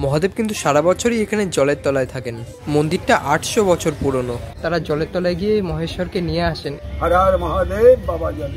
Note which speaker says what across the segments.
Speaker 1: মহাদেব কিন্তু সারা বছরই এখানে জলের তলায় থাকেন। মন্দিরটা 800 বছর পুরনো। তারা জলের তলায় গিয়ে মহেশ্বরকে নিয়ে আসেন।
Speaker 2: হর হর মহাদেব বাবা জল।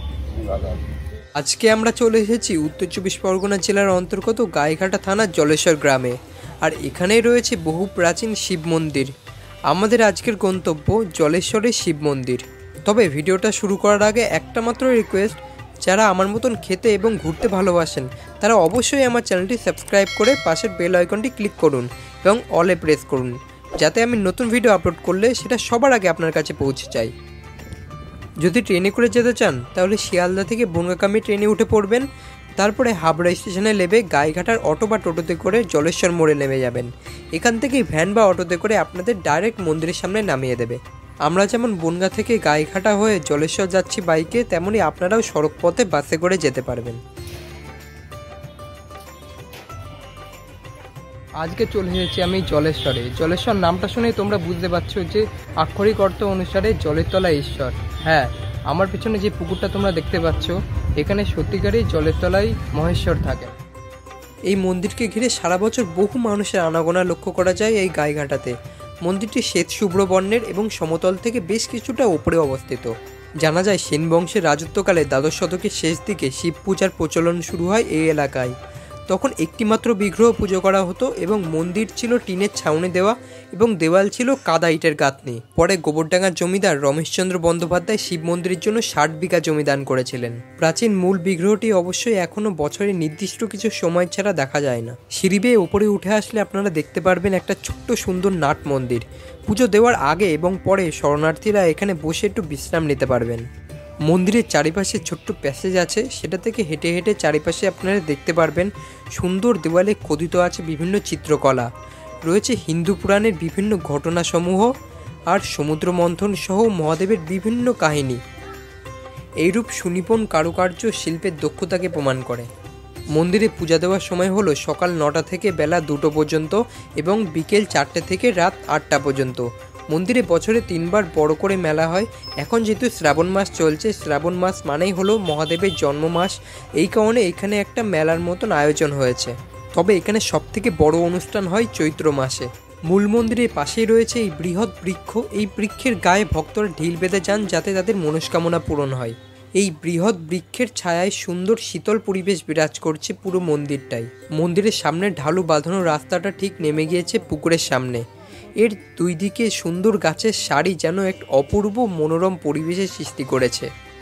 Speaker 1: আজকে আমরা চলে এসেছি উত্তর 24 পরগনা জেলার অন্তর্গত গাইঘাটা থানার জলেশ্বর গ্রামে। আর এখানেই রয়েছে বহু প্রাচীন শিব মন্দির। আমাদের আজকের গন্তব্য জলেশ্বরের শিব মন্দির। তবে ভিডিওটা শুরু করার আগে একটা মাত্র রিকোয়েস্ট, যারা আমার মতন খেতে এবং ঘুরতে ভালোবাসেন তারা অবশ্যই আমার চ্যানেলটি সাবস্ক্রাইব করে পাশের বেল আইকনটি ক্লিক করুন এবং অলে প্রেস করুন, যাতে আমি নতুন ভিডিও আপলোড করলে সেটা সবার আগে আপনার কাছে পৌঁছে যায়। যদি ট্রেনে করে যেতে চান তাহলে শিয়ালদা থেকে বনগাগামী ট্রেনে উঠে পড়বেন। তারপরে হাবড়া স্টেশনে নেমে গাইঘাটার অটো বা টোটোতে করে জলেশ্বর মোড়ে নেমে যাবেন। এখান থেকেই ভ্যান বা অটোতে করে আপনাদের ডাইরেক্ট মন্দিরের সামনে নামিয়ে দেবে। আমরা যেমন বনগা থেকে গাইঘাটা হয়ে জলেশ্বর যাচ্ছি বাইকে, তেমনই আপনারাও সড়ক পথে বাসে করে যেতে পারবেন। আজকে চলে এসেছি আমি জলেশ্বরে। জলেশ্বর নামটা শুনেই তোমরা বুঝতে পারছো যে আক্ষরিক অর্থ অনুসারে জলের তলায় ঈশ্বর। হ্যাঁ, আমার পিছনে যে পুকুরটা তোমরা দেখতে পাচ্ছ, এখানে সত্যিকারই জলের তলায় মহেশ্বর থাকে। এই মন্দিরকে ঘিরে সারা বছর বহু মানুষের আনাগোনা লক্ষ্য করা যায় এই গাইঘাটাতে। মন্দিরটি শ্বেত শুভ্র বর্ণের এবং সমতল থেকে বেশ কিছুটা ওপরে অবস্থিত। জানা যায় সেন বংশের রাজত্বকালে দ্বাদশ শতকের শেষ দিকে শিব পূজার প্রচলন শুরু হয় এই এলাকায়। তখন একটিমাত্র বিগ্রহ পুজো করা হতো এবং মন্দির ছিল টিনের ছাউনি দেওয়া এবং দেওয়াল ছিল কাদা ইটের গাঁথনি। পরে গোবরডাঙ্গার জমিদার রমেশচন্দ্র বন্দ্যোপাধ্যায় শিব মন্দিরের জন্য 60 বিঘা জমি দান করেছিলেন। প্রাচীন মূল বিগ্রহটি অবশ্যই এখনও বছরের নির্দিষ্ট কিছু সময় ছাড়া দেখা যায় না। সিঁড়ি বেয়ে উপরে উঠে আসলে আপনারা দেখতে পারবেন একটা ছোট্ট সুন্দর নাট মন্দির। পুজো দেওয়ার আগে এবং পরে শরণার্থীরা এখানে বসে একটু বিশ্রাম নিতে পারবেন। মন্দিরের চারিপাশে ছোট্ট প্যাসেজ আছে, সেটা থেকে হেঁটে হেঁটে চারিপাশে আপনারা দেখতে পারবেন সুন্দর দেওয়ালে খোদিত আছে বিভিন্ন চিত্রকলা, রয়েছে হিন্দু পুরাণের বিভিন্ন ঘটনাসমূহ আর সমুদ্র মন্থন সহ মহাদেবের বিভিন্ন কাহিনী। এইরূপ সুনিপুণ কারুকার্য শিল্পের দক্ষতাকে প্রমাণ করে। মন্দিরে পূজা দেওয়ার সময় হলো সকাল 9টা থেকে বেলা 2টো পর্যন্ত এবং বিকেল 4টে থেকে রাত 8টা পর্যন্ত। মন্দিরে বছরে 3 বার বড় করে মেলা হয়। এখন যেহেতু শ্রাবণ মাস চলছে, শ্রাবণ মাস মানেই হলো মহাদেবের জন্ম মাস, এই কারণে এখানে একটা মেলার মতন আয়োজন হয়েছে। তবে এখানে সবথেকে বড় অনুষ্ঠান হয় চৈত্র মাসে। মূল মন্দিরের পাশেই রয়েছে এই বৃহৎ বৃক্ষ। এই বৃক্ষের গায়ে ভক্তরা ঢিল বেঁধে যান যাতে তাদের মনস্কামনা পূরণ হয়। এই বৃহৎ বৃক্ষের ছায়ায় সুন্দর শীতল পরিবেশ বিরাজ করছে পুরো মন্দিরটাই। মন্দিরের সামনে ঢালু বাঁধানো রাস্তাটা ঠিক নেমে গিয়েছে পুকুরের সামনে। এর দুই দিকে সুন্দর গাছের সারি যেন এক অপূর্ব মনোরম পরিবেশের সৃষ্টি করেছে।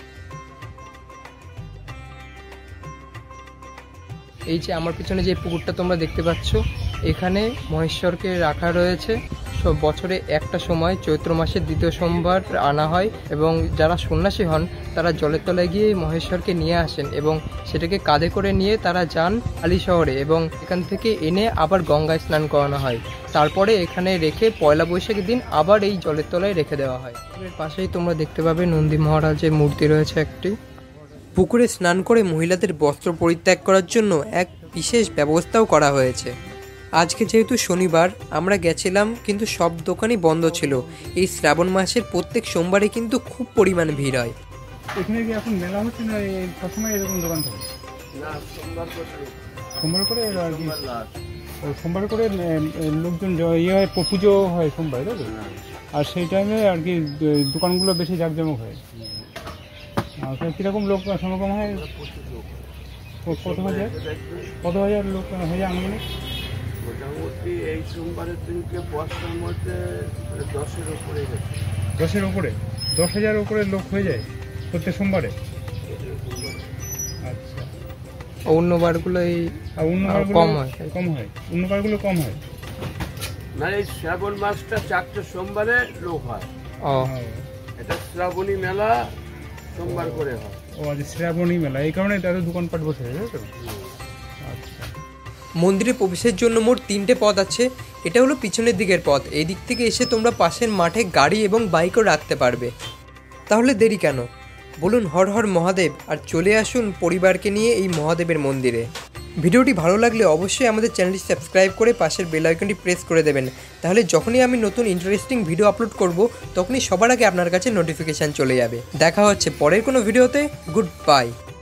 Speaker 1: এই যে আমার পিছনে যে পুকুরটা তোমরা দেখতে পাচ্ছ, এখানে মহেশ্বরকে রাখা রয়েছে। সব বছরে একটা সময় চৈত্র মাসের 2য় সোমবার আনা হয় এবং যারা সন্ন্যাসী হন তারা জলের তলায় গিয়ে মহেশ্বরকে নিয়ে আসেন এবং সেটাকে কাঁধে করে নিয়ে তারা যান আলি শহরে এবং এখান থেকে এনে আবার গঙ্গায় স্নান করানো হয়। তারপরে এখানে রেখে পয়লা বৈশাখের দিন আবার এই জলের তলায় রেখে দেওয়া হয়। এর পাশেই তোমরা দেখতে পাবে নন্দী মহারাজের মূর্তি রয়েছে একটি। পুকুরে স্নান করে মহিলাদের বস্ত্র পরিত্যাগ করার জন্য এক বিশেষ ব্যবস্থাও করা হয়েছে। আজকে যেহেতু শনিবার আমরা গেছিলাম, কিন্তু সব দোকানই বন্ধ ছিল। এই শ্রাবণ মাসের প্রত্যেক সোমবারে কিন্তু খুব পরিমাণ ভিড় হয়।
Speaker 2: এখানে কি এখন মেলা হচ্ছে না সবসময় এরকম দোকান থাকে? না, সোমবার করে আর কি সোমবার করে লোকজন হয়, পুজো হয় সোমবার, তাই তো? আর সেই টাইমে আর কি দোকানগুলো বেশি জাঁকজমক হয়। কিরকম লোক সমাগম হয়? কত হাজার লোক হয়ে যায় আনুমানিক?
Speaker 3: মোটামুটি এই সোমবারের দিনকে বর্ষার মধ্যে 10-এর উপরে।
Speaker 2: 10-এর উপরে? 10,000 উপরে লোক হয়ে যায় প্রত্যেক সোমবারে? আচ্ছা।
Speaker 1: অন্য বারগুলো কম হয়।
Speaker 2: অন্য বারগুলো কম হয়
Speaker 3: না, এই শ্রাবণ মাসটা 4টে সোমবারে লোক হয়। এটা শ্রাবণী মেলা সোমবার করে হয়।
Speaker 2: ও আচ্ছা, শ্রাবণী মেলা, এই কারণে তাদের দোকানপাট বসে যায়, তাই তো? আচ্ছা।
Speaker 1: মন্দিরে প্রবেশের জন্য মোট 3টে পথ আছে। এটা হলো পিছনের দিকের পথ। এই দিক থেকে এসে তোমরা পাশের মাঠে গাড়ি এবং বাইকও রাখতে পারবে। তাহলে দেরি কেন, বলুন হর হর মহাদেব আর চলে আসুন পরিবারকে নিয়ে এই মহাদেবের মন্দিরে। ভিডিওটি ভালো লাগলে অবশ্যই আমাদের চ্যানেলটি সাবস্ক্রাইব করে পাশের বেল আইকনটি প্রেস করে দেবেন। তাহলে যখনই আমি নতুন ইন্টারেস্টিং ভিডিও আপলোড করব তখনই সবার আগে আপনার কাছে নোটিফিকেশান চলে যাবে। দেখা হচ্ছে পরের কোনো ভিডিওতে। Good by.